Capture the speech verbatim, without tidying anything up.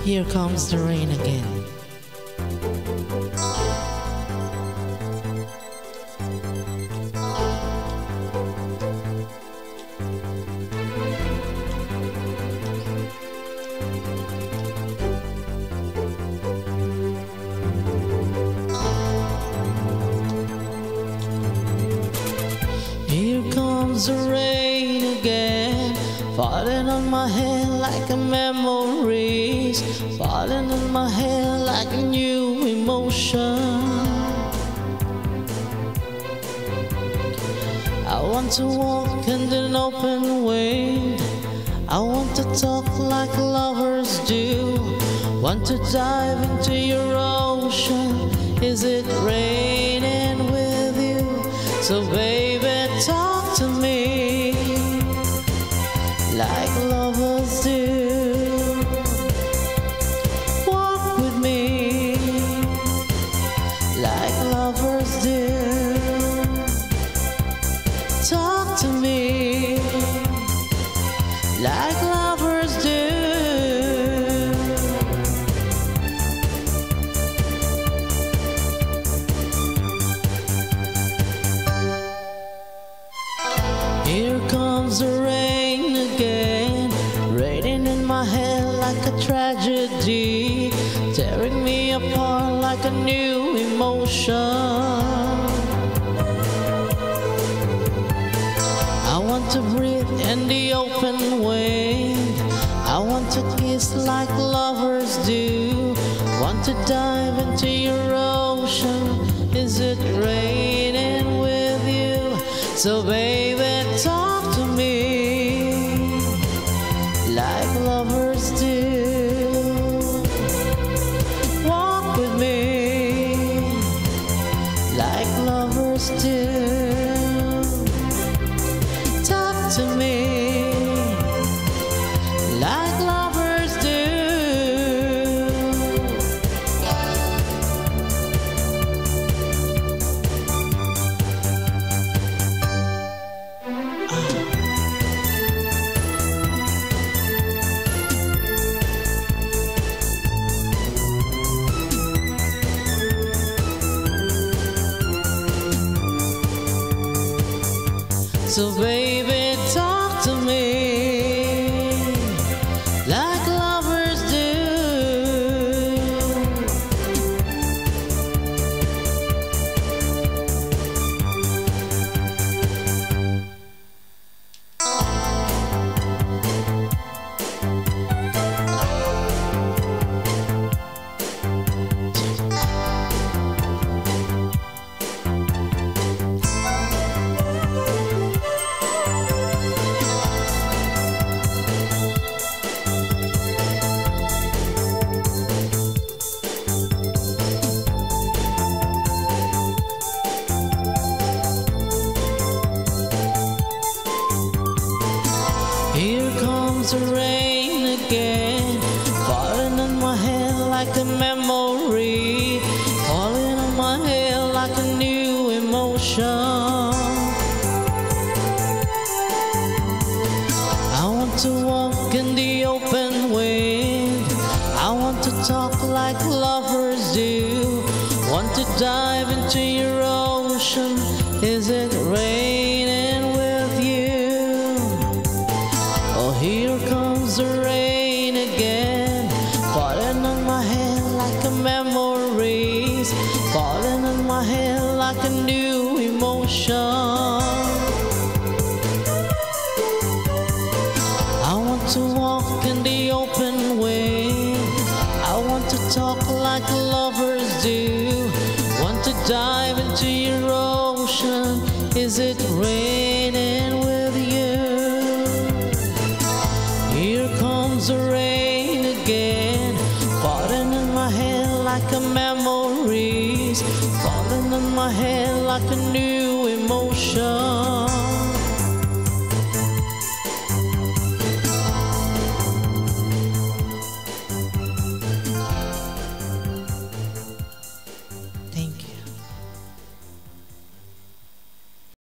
Here comes the rain again. Here comes the rain again, falling on my head like a memories, falling on my head like a new emotion. I want to walk in an open way, I want to talk like lovers do, want to dive into your ocean. Is it raining with you? So baby, talk to me like lovers do. Walk with me like lovers do. Talk to me like lovers do. Here comes the rain again, raining in my head like a tragedy, tearing me apart like a new emotion. I want to breathe in the open wind, I want to kiss like lovers do, want to dive into your ocean. Is it raining with you? So baby, talk to me like lovers do. Walk with me like lovers do. Talk to me like lovers do. So baby, talk to me like lovers do. Here comes the rain again, falling on my head like a memory, falling on my head like a new emotion. I want to walk in the open wind, I want to talk like lovers do, want to dive into your ocean. Is it raining with you? Oh, here comes the rain again, falling on my head like a memories, falling on my head like a new emotion. I want to walk in the open way, I want to talk like lovers do, want to dive into your ocean. Is it raining with you? Here comes the rain again, falling on my head like a memories, falling on my head like a new emotion.